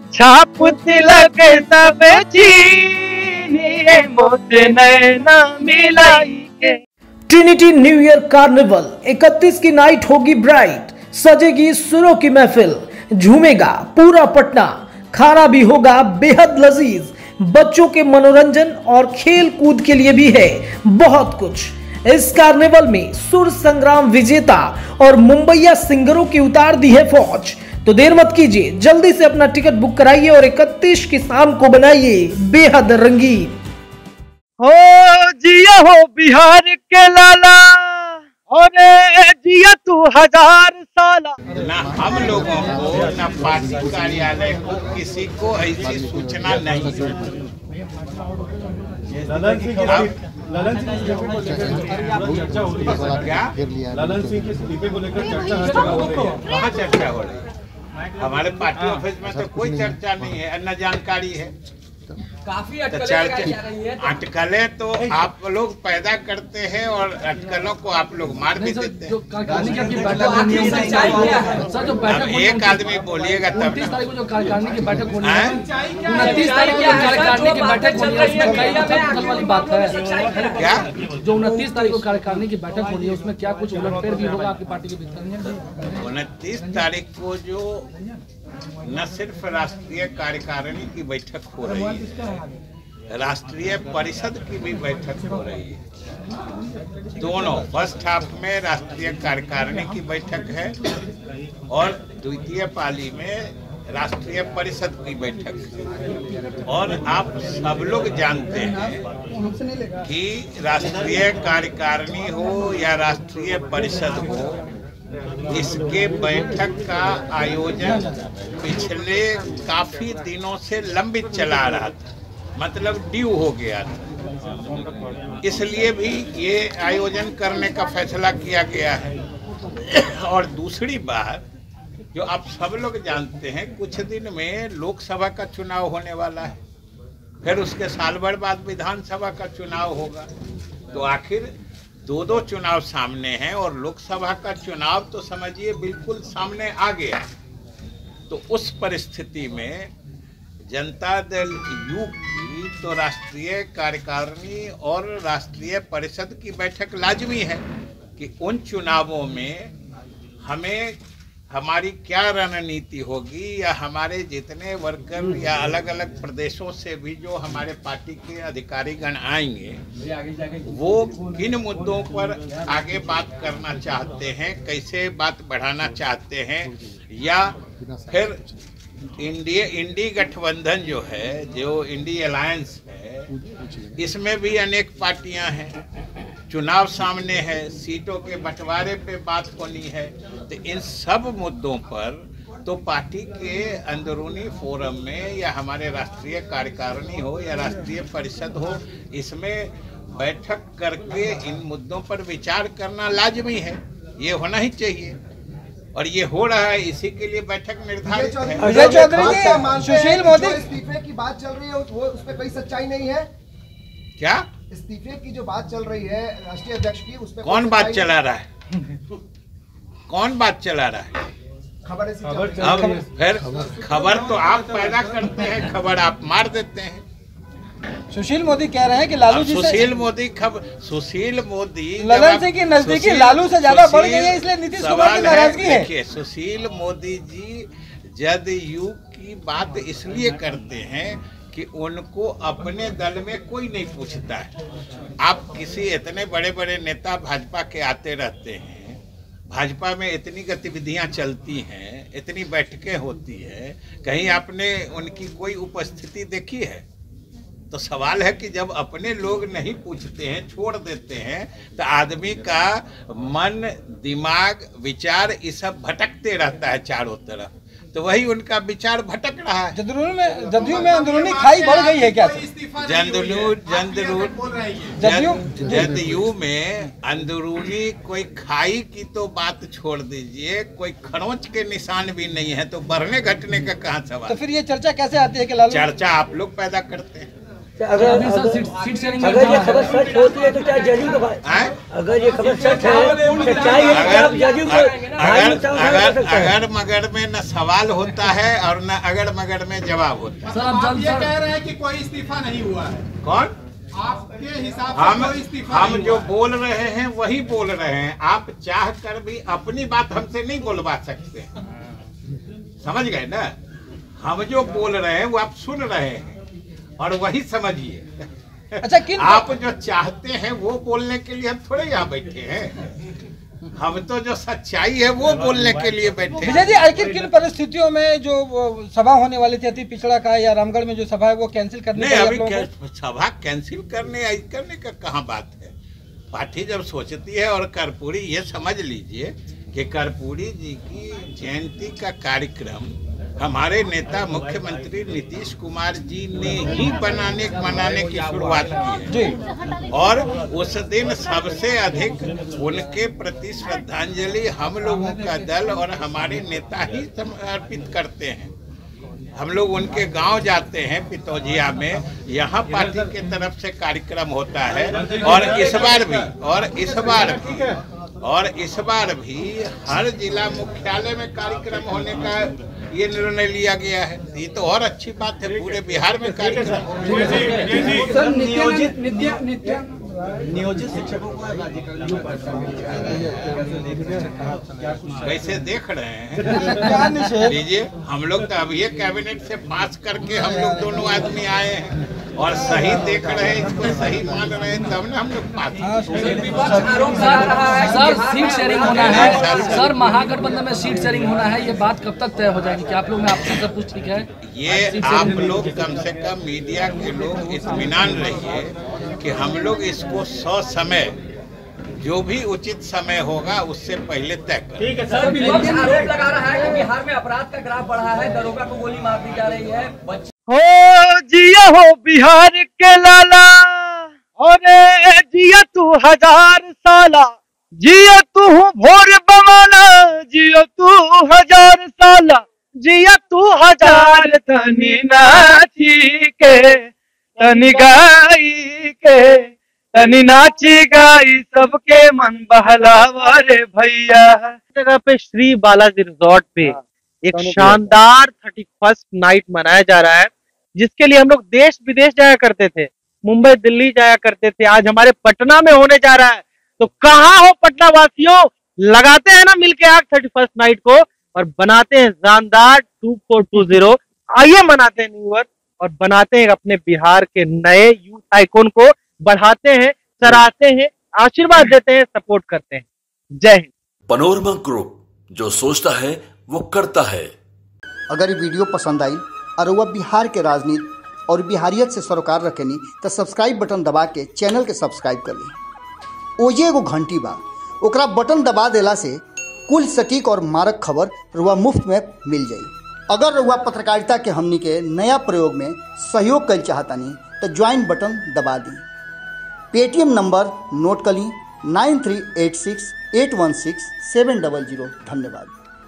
छाप तिलक सब चीनी मोत नैना मिलाई के। ट्रिनिटी न्यू ईयर कार्निवल 31 की नाइट होगी ब्राइट, सजेगी सुरों की महफिल, झूमेगा पूरा पटना, खाना भी होगा बेहद लजीज, बच्चों के मनोरंजन और खेल कूद के लिए भी है बहुत कुछ। इस कार्निवल में सुर संग्राम विजेता और मुंबईया सिंगरों की उतार दी है फौज। तो देर मत कीजिए, जल्दी से अपना टिकट बुक कराइए और 31 की शाम को बनाइए बेहद रंगीन। हो जिया हो बिहार के लाला, और जिया तू 1000 साला। ना हम लोगों को ना पार्टी कार्यालय को किसी को ऐसी सूचना नहीं। ललन सिंह के इस्तीफे को लेकर चर्चा हर जगह हो रही है। कहाँ चर्चा हो रही है? हमारे पार्टी ऑफिस में तो कोई चर्चा नहीं है, न जानकारी है। काफी अटकलें तो आप लोग पैदा करते हैं और अटकलों को आप लोग मार भी देते हैं। अब एक आदमी बोलिएगा तब 29 तारीख को जो कार्यकारिणी की बैठक होनी है, 29 तारीख को जो कार्यकारिणी की बैठक होनी है, उसमें कई उथल वाली बात है। क्या जो 29 तारीख को कार्यकारिणी की बैठक होनी है, उसमें क्या कुछ उलटफेर भी होगा आपकी पार्टी के भीतर? 29 तारीख को जो न सिर्फ राष्ट्रीय कार्यकारिणी की बैठक हो रही है, राष्ट्रीय परिषद की भी बैठक हो रही है। दोनों, फर्स्ट हाफ में राष्ट्रीय कार्यकारिणी की बैठक है और द्वितीय पाली में राष्ट्रीय परिषद की बैठक है। और आप सब लोग जानते हैं कि राष्ट्रीय कार्यकारिणी हो या राष्ट्रीय परिषद हो, इसके बैठक का आयोजन पिछले काफी दिनों से लंबित चला रहा था, मतलब ड्यू हो गया था। इसलिए भी ये आयोजन करने का फैसला किया गया है। और दूसरी बात जो आप सब लोग जानते हैं, कुछ दिन में लोकसभा का चुनाव होने वाला है, फिर उसके साल भर बाद विधानसभा का चुनाव होगा। तो आखिर दो चुनाव सामने हैं और लोकसभा का चुनाव तो समझिए बिल्कुल सामने आ गया। तो उस परिस्थिति में जनता दल यू की तो राष्ट्रीय कार्यकारिणी और राष्ट्रीय परिषद की बैठक लाजमी है कि उन चुनावों में हमें हमारी क्या रणनीति होगी, या हमारे जितने वर्कर या अलग अलग प्रदेशों से भी जो हमारे पार्टी के अधिकारीगण आएंगे, वो किन मुद्दों पर आगे बात करना चाहते हैं, कैसे बात बढ़ाना चाहते हैं, या फिर इंडी गठबंधन जो है, जो इंडी अलायंस है, इसमें भी अनेक पार्टियां हैं, चुनाव सामने है, सीटों के बंटवारे पे बात होनी है। तो इन सब मुद्दों पर तो पार्टी के अंदरूनी फोरम में या हमारे राष्ट्रीय कार्यकारिणी हो या राष्ट्रीय परिषद हो, इसमें बैठक करके इन मुद्दों पर विचार करना लाजमी है, ये होना ही चाहिए। और ये हो रहा है, इसी के लिए बैठक निर्धारित है। अजय चौधरी, सुशील मोदी इस्तीफे की बात चल रही है, वो उसमें कोई सच्चाई नहीं है क्या? इस्तीफे की जो बात चल रही है राष्ट्रीय अध्यक्ष की, उसमें कौन बात चला रहा है? कौन बात चला रहा है? खबर अब फिर खबर तो आप पैदा करते हैं, खबर आप मार देते हैं। सुशील मोदी कह रहे हैं कि लालू जी सुशील मोदी ललन सिंह की नजदीकी लालू से ज्यादा बढ़ गई है, इसलिए नीतीश कुमार की नाराजगी है। देखिए, सुशील मोदी जी जदयू की बात इसलिए करते हैं कि उनको अपने दल में कोई नहीं पूछता है। आप किसी इतने बड़े बड़े नेता भाजपा के आते रहते हैं, भाजपा में इतनी गतिविधियां चलती हैं, इतनी बैठकें होती है, कहीं आपने उनकी कोई उपस्थिति देखी है? तो सवाल है कि जब अपने लोग नहीं पूछते हैं, छोड़ देते हैं, तो आदमी का मन, दिमाग, विचार ये सब भटकते रहता है चारों तरफ। तो वही उनका विचार भटक रहा है। जदयू में अंदरूनी खाई बढ़ गई है क्या? जदयू में अंदरूनी कोई खाई की तो बात छोड़ दीजिए, कोई खरोंच के निशान भी नहीं है, तो बढ़ने घटने का कहाँ सवाल? तो फिर ये चर्चा कैसे आती है कि लालू? चर्चा आप लोग पैदा करते हैं। अगर सीट शेयरिंग अगर ये खबर सच होती है तो क्या जजों को अगर ये खबर सच है सच्चाई है तो आप जजों को अगर मगर में न सवाल होता है और न अगर मगर में जवाब होता है। सर आप ये कह रहे हैं कि कोई इस्तीफा नहीं हुआ है। कौन? आपके हिसाब से कोई इस्तीफा हम जो बोल रहे हैं वही बोल रहे हैं। आप चाह कर भी अपनी बात हमसे नहीं बोलवा सकते, समझ गए ना? हम जो बोल रहे हैं वो आप सुन रहे हैं और वही समझिए। अच्छा, आप जो चाहते हैं वो बोलने के लिए हम थोड़े यहाँ बैठे हैं। हम तो जो सच्चाई है वो बोलने के लिए बैठे हैं। विजय जी, आखिर किन परिस्थितियों में जो सभा होने वाली थी अति पिछड़ा का या रामगढ़ में जो सभा है वो कैंसिल करने नहीं, अभी सभा कैंसिल करने का कहाँ बात है। पार्टी जब सोचती है, और कर्पूरी ये समझ लीजिए कि कर्पूरी जी की जयंती का कार्यक्रम हमारे नेता मुख्यमंत्री नीतीश कुमार जी ने ही मनाने की शुरुआत की है। और उस दिन सबसे अधिक उनके प्रति श्रद्धांजलि हम लोगों का दल और हमारे नेता ही समर्पित करते हैं। हम लोग उनके गांव जाते हैं पितौजिया में, यहाँ पार्टी के तरफ से कार्यक्रम होता है। और इस बार भी हर जिला मुख्यालय में कार्यक्रम होने का ये निर्णय लिया गया है। ये तो और अच्छी बात है, पूरे बिहार में कार्यक्रम। नियोजित शिक्षकों को कैसे देख रहे हैं? लीजिए, हम लोग तो अब ये कैबिनेट से पास करके हम लोग दोनों आदमी आए हैं और सही देख रहे हैं, इसको सही मान रहे हैं, तब ना हम लोग पास। सर सीट शेयरिंग होना है, सर महागठबंधन में सीट शेयरिंग होना है, ये बात कब तक तय हो जाएगी? क्या आप लोग में आपसे सब कुछ ठीक है? ये आप लोग कम से कम मीडिया के लोग इत्मीनान रहिए कि हम लोग इसको समय जो भी उचित समय होगा उससे पहले तय करें। ठीक है सर। आरोप लगा रहा है कि बिहार में अपराध का ग्राफ बढ़ा है, दरोगा को गोली मार दी जा रही है। हो जिया हो बिहार के लाला, और जिया तू 1000 साला, जिया तू भोर बमाना, जिया तू 1000 साला, जिया तू 1000 तनी नाची के तनी गाई के तनी नाची गाई सबके मन बहलावा रे भैया। जगह पे श्री बालाजी रिजॉर्ट पे एक शानदार 31st नाइट मनाया जा रहा है, जिसके लिए हम लोग देश विदेश जाया करते थे, मुंबई दिल्ली जाया करते थे। आज हमारे पटना में होने जा रहा है, तो कहाँ हो पटना वासियों? लगाते हैं ना मिलके आग 31st नाइट को और बनाते हैं शानदार 2420। आइए मनाते हैं न्यू ईयर और बनाते हैं अपने बिहार के नए यूथ आइकॉन को, बढ़ाते हैं, सराहते हैं, आशीर्वाद देते हैं, सपोर्ट करते हैं। जय हिंद। पनोरमा ग्रुप, जो सोचता है वो करता है। अगर ये वीडियो पसंद आई और वह बिहार के राजनीति और बिहारियत से सरोकार रखेनी तो सब्सक्राइब बटन दबा के चैनल के सब्सक्राइब कर ली। ओजे एगो घंटी बा, ओकरा बटन दबा देला से कुल सटीक और मारक खबर रुआ मुफ्त में मिल जाई। अगर रुआ पत्रकारिता के हमनी के नया प्रयोग में सहयोग कर चाहतानी तो ज्वाइन बटन दबा दी। पेटीएम नंबर नोट कर ली 9386816700। धन्यवाद।